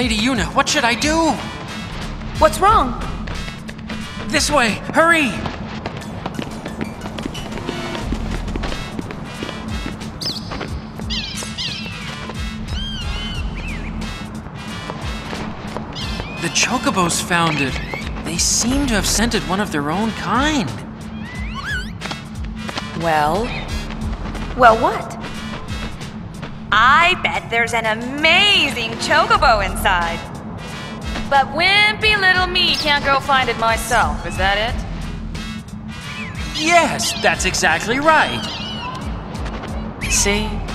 Lady Yuna, what should I do? What's wrong? This way, hurry! The Chocobos found it. They seem to have scented one of their own kind. Well? Well, what? I bet there's an amazing chocobo inside. But wimpy little me can't go find it myself, is that it? Yes, that's exactly right. See?